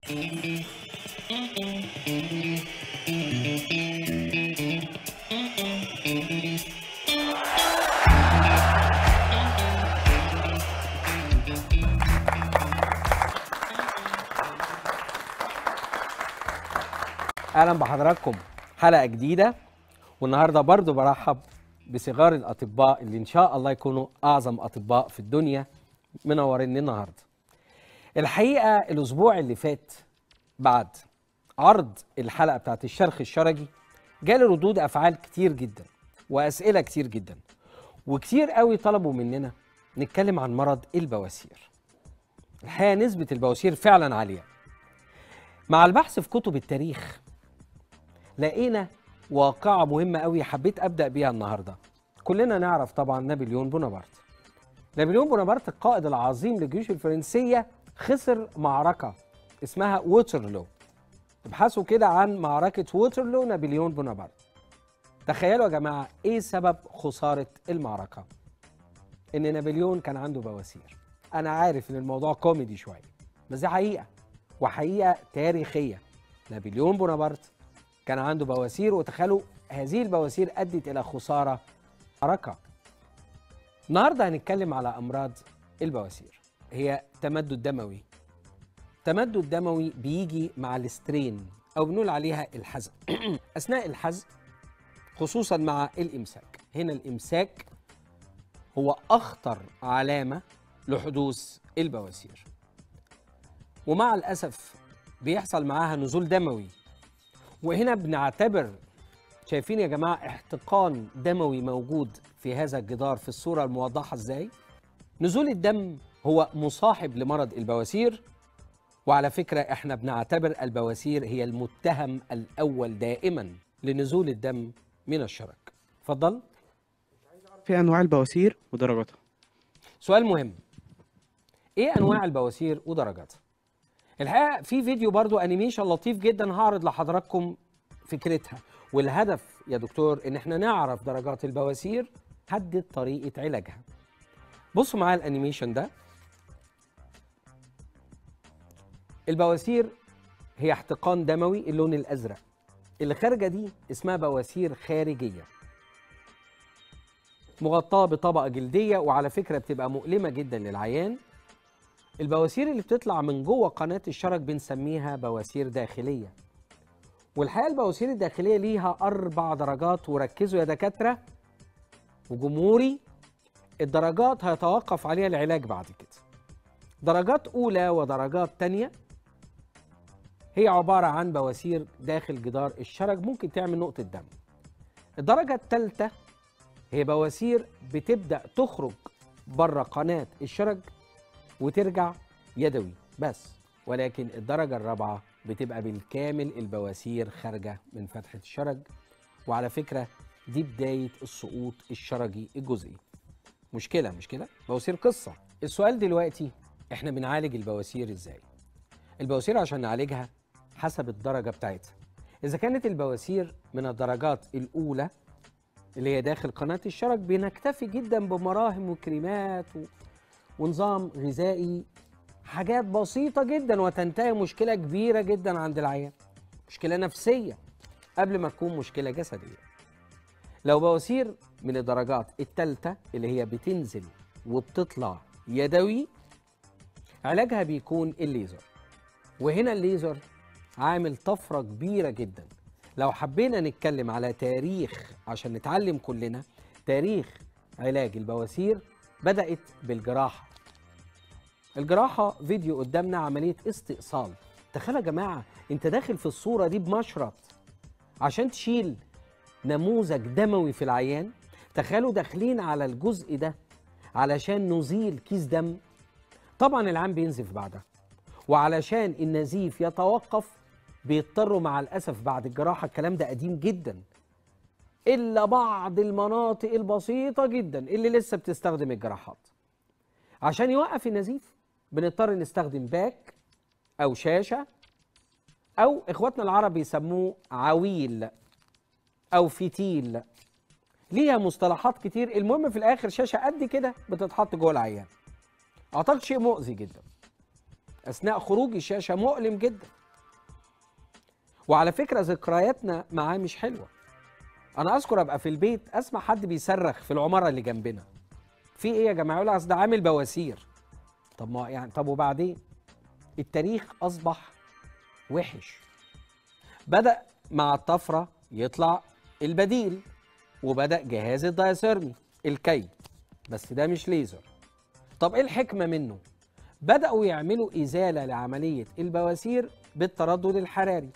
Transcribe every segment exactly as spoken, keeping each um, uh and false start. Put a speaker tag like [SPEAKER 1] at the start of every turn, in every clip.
[SPEAKER 1] اهلا بحضراتكم حلقه جديده، والنهارده برضو برحب بصغار الاطباء اللي ان شاء الله يكونوا اعظم اطباء في الدنيا منورين النهارده. الحقيقه الاسبوع اللي فات بعد عرض الحلقه بتاعت الشرخ الشرجي جالي ردود افعال كتير جدا واسئله كتير جدا، وكتير قوي طلبوا مننا نتكلم عن مرض البواسير. الحقيقه نسبه البواسير فعلا عاليه. مع البحث في كتب التاريخ لقينا واقعة مهمة قوي حبيت أبدأ بيها النهاردة. كلنا نعرف طبعا نابليون بونابرت. نابليون بونابرت القائد العظيم للجيوش الفرنسية خسر معركة اسمها ووترلو. ابحثوا كده عن معركة ووترلو نابليون بونابرت. تخيلوا يا جماعة ايه سبب خسارة المعركة؟ ان نابليون كان عنده بواسير. انا عارف ان الموضوع كوميدي شوية، بس دي حقيقة وحقيقة تاريخية. نابليون بونابرت كان عنده بواسير، وتخيلوا هذه البواسير أدت إلى خسارة معركة. النهاردة هنتكلم على أمراض البواسير. هي تمدد دموي. تمدد دموي بيجي مع السترين أو بنقول عليها الحزق. أثناء الحزق خصوصا مع الإمساك. هنا الإمساك هو أخطر علامة لحدوث البواسير، ومع الأسف بيحصل معاها نزول دموي. وهنا بنعتبر، شايفين يا جماعة احتقان دموي موجود في هذا الجدار في الصورة الموضحة ازاي؟ نزول الدم هو مصاحب لمرض البواسير، وعلى فكرة احنا بنعتبر البواسير هي المتهم الأول دائما لنزول الدم من الشرج. اتفضل.
[SPEAKER 2] في انواع البواسير ودرجاتها.
[SPEAKER 1] سؤال مهم. ايه انواع البواسير ودرجاتها؟ الحقيقة في فيديو برضو انيميشن لطيف جدا هعرض لحضراتكم فكرتها، والهدف يا دكتور ان احنا نعرف درجات البواسير، حدد طريقة علاجها. بصوا معايا الانيميشن ده. البواسير هي احتقان دموي اللون الازرق. اللي خارجة دي اسمها بواسير خارجية، مغطاة بطبقة جلدية، وعلى فكرة بتبقى مؤلمة جدا للعيان. البواسير اللي بتطلع من جوه قناة الشرج بنسميها بواسير داخلية. والحقيقة البواسير الداخلية ليها أربع درجات، وركزوا يا دكاترة وجمهوري، الدرجات هيتوقف عليها العلاج بعد كده. درجات أولى ودرجات تانية هي عبارة عن بواسير داخل جدار الشرج ممكن تعمل نقطة دم. الدرجة الثالثة هي بواسير بتبدأ تخرج بره قناة الشرج وترجع يدوي بس، ولكن الدرجة الرابعة بتبقى بالكامل البواسير خارجة من فتحة الشرج. وعلى فكرة دي بداية السقوط الشرجي الجزئي. مشكلة مش كده؟ بواسير قصة. السؤال دلوقتي احنا بنعالج البواسير ازاي؟ البواسير عشان نعالجها حسب الدرجة بتاعتها. إذا كانت البواسير من الدرجات الأولى اللي هي داخل قناة الشرج بنكتفي جدا بمراهم وكريمات و... ونظام غذائي، حاجات بسيطة جدا، وتنتهي مشكلة كبيرة جدا عند العيان، مشكلة نفسية قبل ما تكون مشكلة جسدية. لو بواسير من الدرجات الثالثة اللي هي بتنزل وبتطلع يدوي، علاجها بيكون الليزر. وهنا الليزر عامل طفرة كبيرة جدا. لو حبينا نتكلم على تاريخ عشان نتعلم كلنا تاريخ علاج البواسير، بدأت بالجراحة. الجراحة فيديو قدامنا عملية استئصال. تخيلوا يا جماعة انت داخل في الصورة دي بمشرط عشان تشيل نموذج دموي في العيان. تخيلوا داخلين على الجزء ده علشان نزيل كيس دم. طبعا العيان بينزف بعدها، وعلشان النزيف يتوقف بيضطروا مع الأسف بعد الجراحة، الكلام ده قديم جدا، إلا بعض المناطق البسيطة جدا اللي لسه بتستخدم الجراحات، عشان يوقف النزيف بنضطر نستخدم باك أو شاشة، أو إخواتنا العرب يسموه عويل أو فتيل. ليها مصطلحات كتير. المهم في الآخر شاشة قد كده بتتحط جوه العيان. أعتقد شيء مؤذي جدا. اثناء خروج الشاشه مؤلم جدا. وعلى فكره ذكرياتنا معاه مش حلوه. انا اذكر ابقى في البيت اسمع حد بيصرخ في العماره اللي جنبنا، في ايه يا جماعه؟ يقول اصل ده عامل بواسير. طب ما يعني طب وبعدين؟ التاريخ اصبح وحش. بدأ مع الطفره يطلع البديل، وبدأ جهاز الدايثيرمي الكي، بس ده مش ليزر. طب ايه الحكمه منه؟ بدأوا يعملوا ازاله لعمليه البواسير بالتردد الحراري.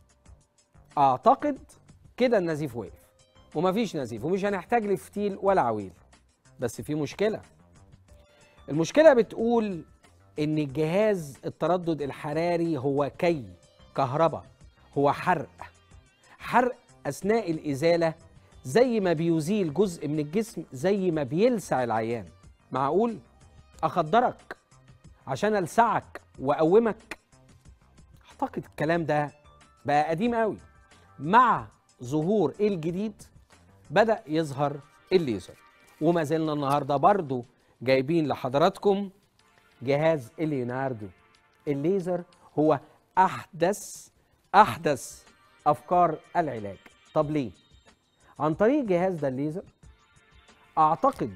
[SPEAKER 1] اعتقد كده النزيف وقف ومفيش نزيف ومش هنحتاج لفتيل ولا عويل. بس في مشكله. المشكله بتقول ان الجهاز التردد الحراري هو كي كهرباء، هو حرق حرق اثناء الازاله، زي ما بيزيل جزء من الجسم زي ما بيلسع العيان. معقول اخدرك عشان السعك واقومك؟ اعتقد الكلام ده بقى قديم قوي. مع ظهور الجديد بدأ يظهر الليزر، وما زلنا النهارده برضو جايبين لحضراتكم جهاز الليوناردو. الليزر هو احدث احدث افكار العلاج. طب ليه؟ عن طريق الجهاز ده الليزر اعتقد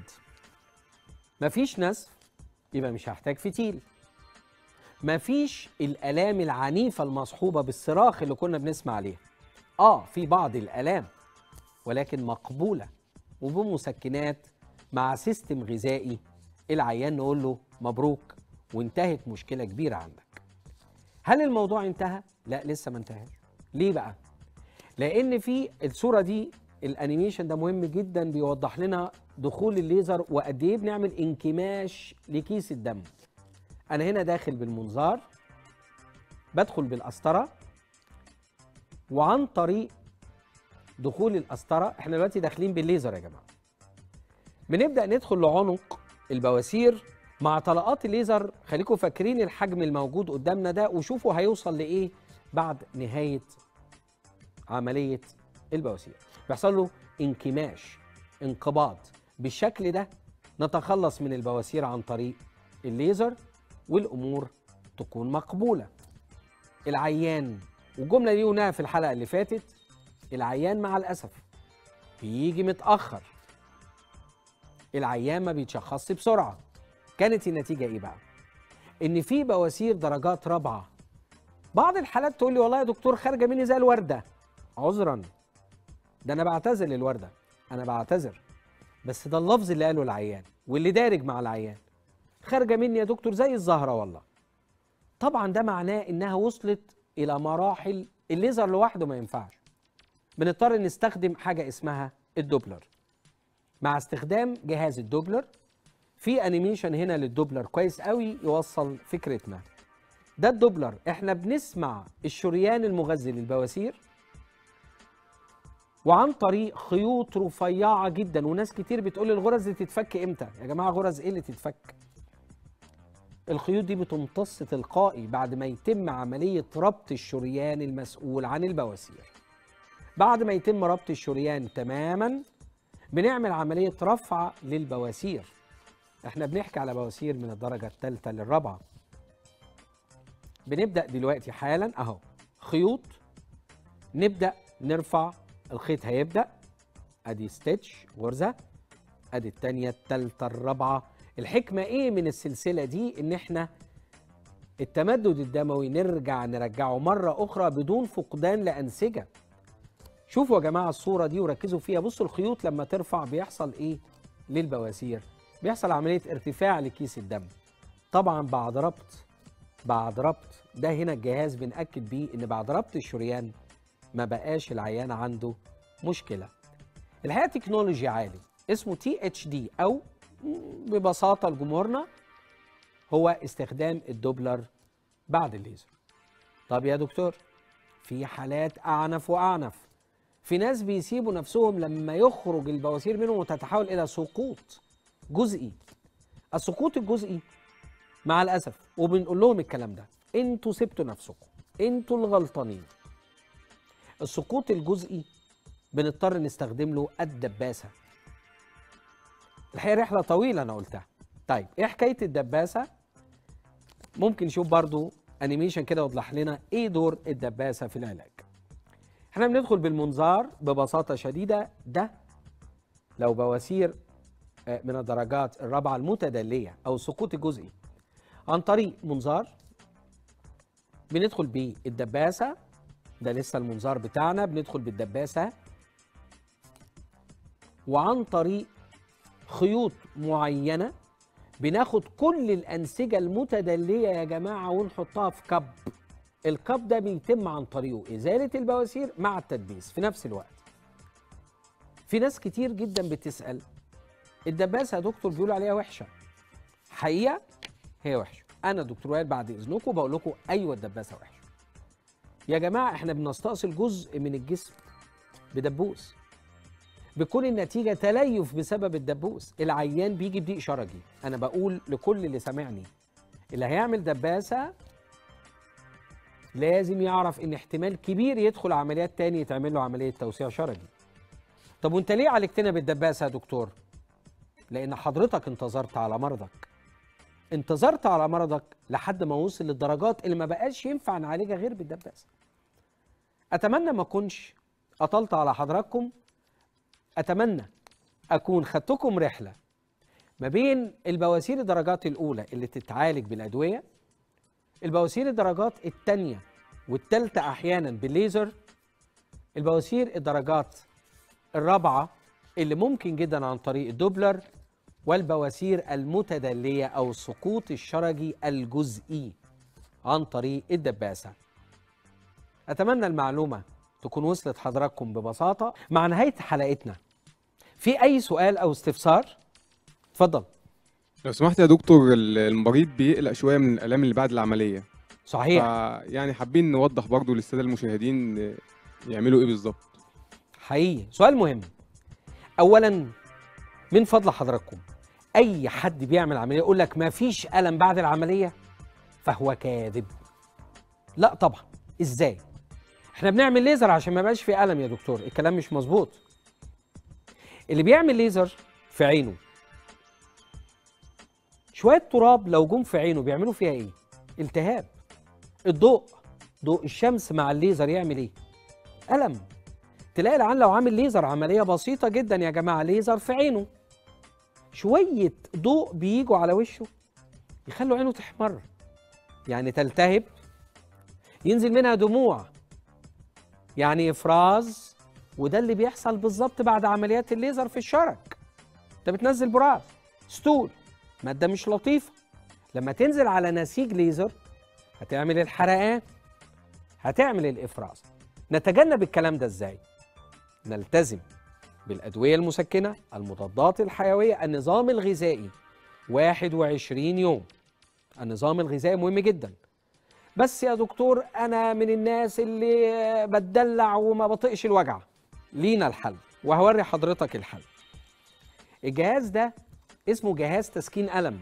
[SPEAKER 1] مفيش نزف، يبقى مش هحتاج فتيل. مفيش الالام العنيفه المصحوبه بالصراخ اللي كنا بنسمع عليها. اه في بعض الالام ولكن مقبوله وبمسكنات مع سيستم غذائي. العيان نقول له مبروك وانتهت مشكله كبيره عندك. هل الموضوع انتهى؟ لا لسه ما انتهاش. ليه بقى؟ لان في الصوره دي الانيميشن ده مهم جدا، بيوضح لنا دخول الليزر وقد ايه بنعمل انكماش لكيس الدم. انا هنا داخل بالمنظار، بدخل بالقسطره، وعن طريق دخول القسطره احنا دلوقتي داخلين بالليزر يا جماعه. بنبدا ندخل لعنق البواسير مع طلقات الليزر. خليكم فاكرين الحجم الموجود قدامنا ده وشوفوا هيوصل لايه بعد نهايه عمليه البواسير. بيحصل له انكماش، انقباض. بالشكل ده نتخلص من البواسير عن طريق الليزر والامور تكون مقبوله. العيان، والجمله دي قلناها في الحلقه اللي فاتت، العيان مع الاسف بيجي متاخر. العيان ما بيتشخصش بسرعه. كانت النتيجه ايه بقى؟ ان في بواسير درجات رابعه. بعض الحالات تقول لي والله يا دكتور خارجه مني زي الورده. عذرا، ده انا بعتذر للورده، انا بعتذر، بس ده اللفظ اللي قاله العيان واللي دارج مع العيان. خارجه مني يا دكتور زي الزهره والله. طبعا ده معناه انها وصلت الى مراحل الليزر لوحده ما ينفعش. بنضطر نستخدم حاجه اسمها الدوبلر. مع استخدام جهاز الدوبلر في انيميشن هنا للدوبلر كويس قوي يوصل فكرتنا. ده الدوبلر، احنا بنسمع الشريان المغذي للبواسير وعن طريق خيوط رفيعه جدا. وناس كتير بتقول الغرز دي تتفك امتى؟ يا جماعه غرز ايه اللي تتفك؟ الخيوط دي بتمتص تلقائي بعد ما يتم عمليه ربط الشريان المسؤول عن البواسير. بعد ما يتم ربط الشريان تماما بنعمل عمليه رفع للبواسير. احنا بنحكي على بواسير من الدرجه الثالثه للرابعه. بنبدا دلوقتي حالا اهو خيوط، نبدا نرفع الخيط. هيبدا ادي ستيتش غرزه، ادي الثانيه الثالثه الرابعه. الحكمه ايه من السلسله دي؟ ان احنا التمدد الدموي نرجع نرجعه مره اخرى بدون فقدان لانسجه. شوفوا يا جماعه الصوره دي وركزوا فيها. بصوا الخيوط لما ترفع بيحصل ايه للبواسير؟ بيحصل عمليه ارتفاع لكيس الدم. طبعا بعد ربط بعد ربط ده هنا الجهاز بنأكد بيه ان بعد ربط الشريان ما بقاش العيان عنده مشكله. الحقيقه تكنولوجيا عالي اسمه تي اتش دي، او ببساطه لجمهورنا هو استخدام الدوبلر بعد الليزر. طب يا دكتور في حالات اعنف واعنف. في ناس بيسيبوا نفسهم لما يخرج البواسير منهم وتتحول الى سقوط جزئي. السقوط الجزئي مع الاسف، وبنقول لهم الكلام ده، انتوا سبتوا نفسكم، انتوا الغلطانين. السقوط الجزئي بنضطر نستخدم له الدباسه. الحقيقه رحله طويله انا قلتها. طيب ايه حكايه الدباسه؟ ممكن نشوف برضو انيميشن كده يوضح لنا ايه دور الدباسه في العلاج. احنا بندخل بالمنظار ببساطه شديده، ده لو بواسير من الدرجات الرابعه المتدليه او السقوط الجزئي، عن طريق منظار بندخل بالدباسه، ده لسه المنظار بتاعنا، بندخل بالدباسه وعن طريق خيوط معينه بناخد كل الأنسجة المتدلية يا جماعة ونحطها في كب. الكب ده بيتم عن طريقه إزالة البواسير مع التدبيس في نفس الوقت. في ناس كتير جدا بتسأل الدباسة يا دكتور بيقولوا عليها وحشة، حقيقة هي وحشة. أنا دكتور وائل بعد إذنكم بقول لكم أيوة الدباسة وحشة. يا جماعة إحنا بنستأصل جزء من الجسم بدبوس، بكون النتيجة تليف بسبب الدبوس، العيان بيجي بضيق شرجي. أنا بقول لكل اللي سامعني اللي هيعمل دباسة لازم يعرف إن احتمال كبير يدخل عمليات تاني يتعمل له عملية توسيع شرجي. طب وأنت ليه عالجتنا بالدباسة يا دكتور؟ لأن حضرتك انتظرت على مرضك. انتظرت على مرضك لحد ما وصل للدرجات اللي ما بقاش ينفع نعالجها غير بالدباسة. أتمنى ما أكونش أطلت على حضراتكم، أتمنى أكون خدتكم رحلة ما بين البواسير الدرجات الأولى اللي تتعالج بالأدوية، البواسير الدرجات الثانية والثالثة أحيانا بالليزر، البواسير الدرجات الرابعة اللي ممكن جدا عن طريق الدوبلر، والبواسير المتدلية أو السقوط الشرجي الجزئي عن طريق الدباسة. أتمنى المعلومة تكون وصلت حضراتكم ببساطة. مع نهاية حلقتنا في أي سؤال أو استفسار؟ اتفضل.
[SPEAKER 3] لو سمحت يا دكتور، المريض بيقلق شوية من الآلام اللي بعد العملية.
[SPEAKER 1] صحيح.
[SPEAKER 3] يعني حابين نوضح برضو للسادة المشاهدين يعملوا إيه بالظبط.
[SPEAKER 1] حقيقي سؤال مهم. أولا من فضل حضراتكم، أي حد بيعمل عملية يقول لك ما فيش ألم بعد العملية فهو كاذب. لا طبعا، إزاي؟ احنا بنعمل ليزر عشان ما يبقاش في ألم يا دكتور، الكلام مش مظبوط. اللي بيعمل ليزر في عينه شوية تراب لو جم في عينه بيعملوا فيها ايه؟ التهاب. الضوء، ضوء الشمس مع الليزر يعمل ايه؟ ألم. تلاقي العيان لو عامل ليزر عملية بسيطة جدا يا جماعة، ليزر في عينه، شوية ضوء بيجوا على وشه يخلوا عينه تحمر، يعني تلتهب، ينزل منها دموع، يعني إفراز. وده اللي بيحصل بالظبط بعد عمليات الليزر في الشرج. انت بتنزل براز، ستول، مادة مش لطيفة، لما تنزل على نسيج ليزر هتعمل الحرقان، هتعمل الإفراز. نتجنب الكلام ده ازاي؟ نلتزم بالأدوية المسكنة، المضادات الحيوية، النظام الغذائي واحد وعشرين يوم. النظام الغذائي مهم جدا. بس يا دكتور أنا من الناس اللي بتدلع وما بطيقش الوجع. لينا الحل وهوري حضرتك الحل. الجهاز ده اسمه جهاز تسكين ألم.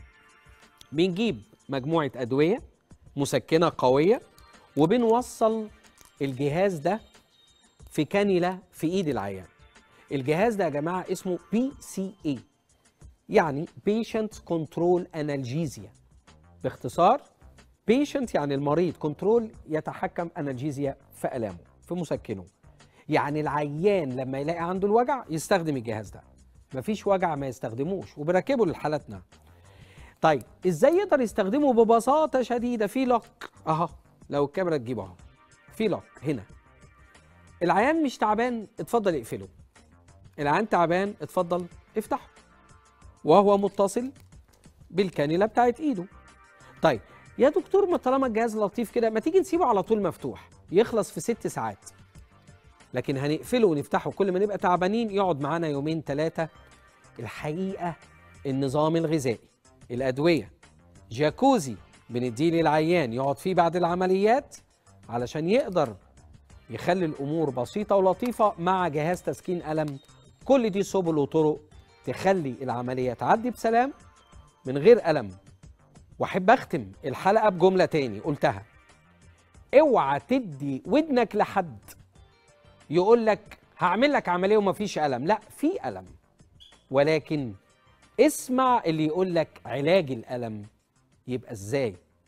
[SPEAKER 1] بنجيب مجموعة أدوية مسكنة قوية وبنوصل الجهاز ده في كانيلا في إيد العيان. الجهاز ده يا جماعة اسمه بي سي إيه، يعني Patient Control Analgesia. باختصار Patient يعني المريض، كنترول يتحكم أنالجيزيا في ألامه، في مسكنه. يعني العيان لما يلاقي عنده الوجع يستخدم الجهاز ده، مفيش وجع ما يستخدموش، وبركبه لحالتنا. طيب ازاي يقدر يستخدمه؟ ببساطة شديدة، في لوك اهو، لو الكاميرا تجيبه اهو، في لوك هنا. العيان مش تعبان اتفضل اقفله، العيان تعبان اتفضل افتحه، وهو متصل بالكانيلا بتاعت ايده. طيب يا دكتور ما طالما الجهاز لطيف كده ما تيجي نسيبه على طول مفتوح يخلص في ست ساعات، لكن هنقفله ونفتحه كل ما نبقى تعبانين يقعد معانا يومين ثلاثة. الحقيقة النظام الغذائي، الأدوية، جاكوزي بنديه للعيان يقعد فيه بعد العمليات علشان يقدر يخلي الأمور بسيطة ولطيفة مع جهاز تسكين ألم. كل دي سبل وطرق تخلي العملية تعدي بسلام من غير ألم. واحب اختم الحلقه بجمله تاني قلتها، اوعى تدي ودنك لحد يقول لك هعمل لك عمليه ومفيش الم. لا، في الم، ولكن اسمع اللي يقول لك علاج الالم يبقى ازاي.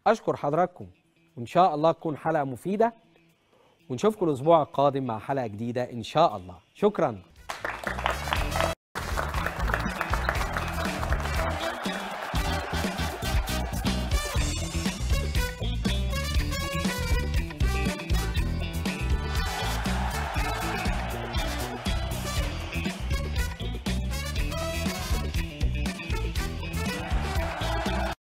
[SPEAKER 1] اشكر حضراتكم، وان شاء الله تكون حلقه مفيده، ونشوفكم الاسبوع القادم مع حلقه جديده ان شاء الله. شكرا.